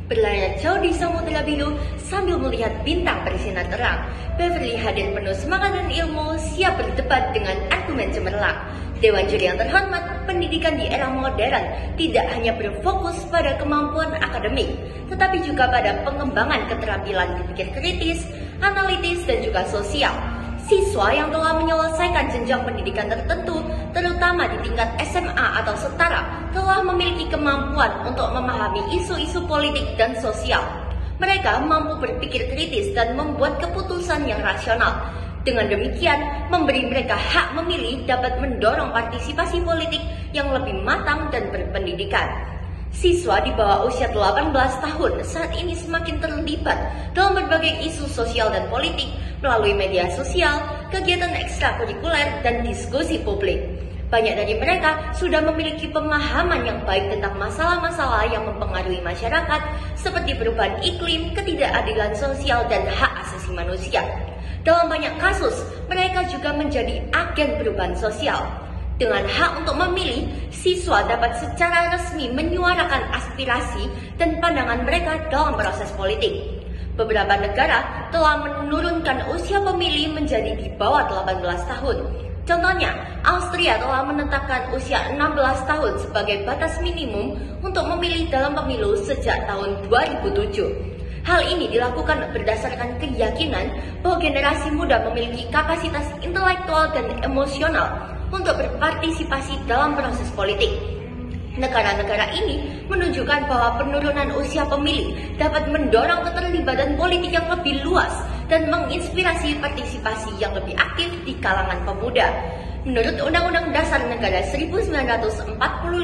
Berlayar jauh di samudera biru sambil melihat bintang bersinar terang, Beverly hadir penuh semangat dan ilmu, siap berdebat dengan argumen cemerlang. Dewan juri yang terhormat, pendidikan di era modern tidak hanya berfokus pada kemampuan akademik, tetapi juga pada pengembangan keterampilan berpikir kritis, analitis, dan juga sosial. Siswa yang telah menyelesaikan jenjang pendidikan tertentu, terutama di tingkat SMA atau setara, telah memiliki kemampuan untuk memahami isu-isu politik dan sosial. Mereka mampu berpikir kritis dan membuat keputusan yang rasional. Dengan demikian, memberi mereka hak memilih dapat mendorong partisipasi politik yang lebih matang dan berpendidikan. Siswa di bawah usia 18 tahun saat ini semakin terlibat dalam berbagai isu sosial dan politik melalui media sosial, kegiatan ekstrakurikuler, dan diskusi publik. Banyak dari mereka sudah memiliki pemahaman yang baik tentang masalah-masalah yang mempengaruhi masyarakat seperti perubahan iklim, ketidakadilan sosial, dan hak asasi manusia. Dalam banyak kasus, mereka juga menjadi agen perubahan sosial. Dengan hak untuk memilih, siswa dapat secara resmi menyuarakan aspirasi dan pandangan mereka dalam proses politik. Beberapa negara telah menurunkan usia pemilih menjadi di bawah 18 tahun. Contohnya, Austria telah menetapkan usia 16 tahun sebagai batas minimum untuk memilih dalam pemilu sejak tahun 2007. Hal ini dilakukan berdasarkan keyakinan bahwa generasi muda memiliki kapasitas intelektual dan emosional untuk berpartisipasi dalam proses politik. Negara-negara ini menunjukkan bahwa penurunan usia pemilih dapat mendorong keterlibatan politik yang lebih luas dan menginspirasi partisipasi yang lebih aktif di kalangan pemuda. Menurut Undang-Undang Dasar Negara 1945,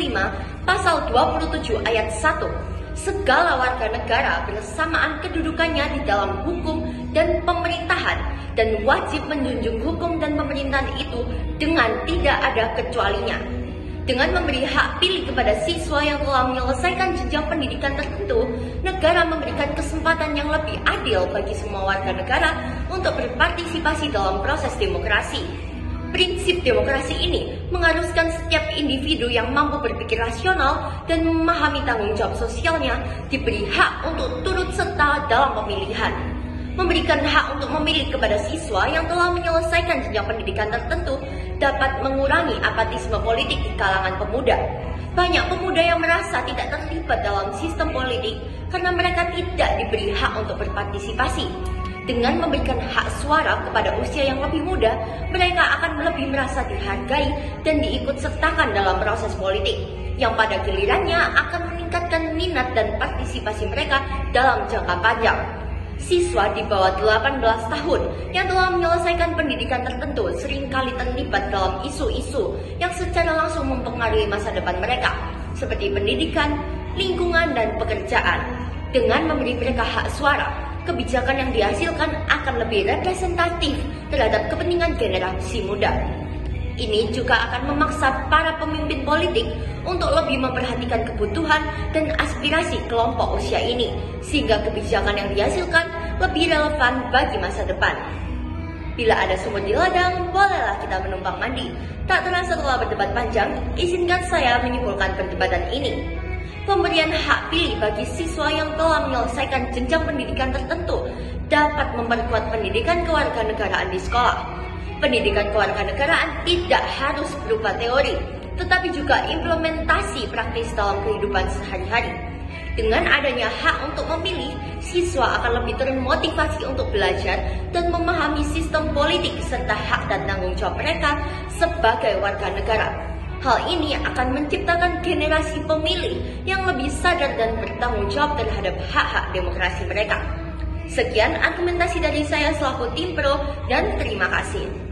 Pasal 27 Ayat 1, segala warga negara bersamaan kedudukannya di dalam hukum dan pemerintahan dan wajib menjunjung hukum dan pemerintahan itu dengan tidak ada kecualinya. Dengan memberi hak pilih kepada siswa yang telah menyelesaikan jenjang pendidikan tertentu, negara memberikan kesempatan yang lebih adil bagi semua warga negara untuk berpartisipasi dalam proses demokrasi. Prinsip demokrasi ini mengharuskan setiap individu yang mampu berpikir rasional dan memahami tanggung jawab sosialnya diberi hak untuk turut serta dalam pemilihan. Memberikan hak untuk memilih kepada siswa yang telah menyelesaikan jenjang pendidikan tertentu dapat mengurangi apatisme politik di kalangan pemuda. Banyak pemuda yang merasa tidak terlibat dalam sistem politik karena mereka tidak diberi hak untuk berpartisipasi. Dengan memberikan hak suara kepada usia yang lebih muda, mereka akan lebih merasa dihargai dan diikutsertakan dalam proses politik, yang pada gilirannya akan meningkatkan minat dan partisipasi mereka dalam jangka panjang. Siswa di bawah 18 tahun yang telah menyelesaikan pendidikan tertentu seringkali terlibat dalam isu-isu yang secara langsung mempengaruhi masa depan mereka, seperti pendidikan, lingkungan, dan pekerjaan. Dengan memberi mereka hak suara, kebijakan yang dihasilkan akan lebih representatif terhadap kepentingan generasi muda. Ini juga akan memaksa para pemimpin politik untuk lebih memperhatikan kebutuhan dan aspirasi kelompok usia ini, sehingga kebijakan yang dihasilkan lebih relevan bagi masa depan. Bila ada sumur di ladang, bolehlah kita menumpang mandi. Tak terasa setelah berdebat panjang, izinkan saya menyimpulkan perdebatan ini. Pemberian hak pilih bagi siswa yang telah menyelesaikan jenjang pendidikan tertentu dapat memperkuat pendidikan kewarganegaraan di sekolah. Pendidikan kewarganegaraan tidak harus berupa teori, tetapi juga implementasi praktis dalam kehidupan sehari-hari. Dengan adanya hak untuk memilih, siswa akan lebih termotivasi untuk belajar dan memahami sistem politik serta hak dan tanggung jawab mereka sebagai warga negara. Hal ini akan menciptakan generasi pemilih yang lebih sadar dan bertanggung jawab terhadap hak-hak demokrasi mereka. Sekian argumentasi dari saya selaku tim pro dan terima kasih.